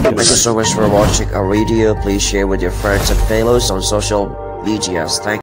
Thank you so much for watching our video. Please share with your friends and fellows on social medias. Thank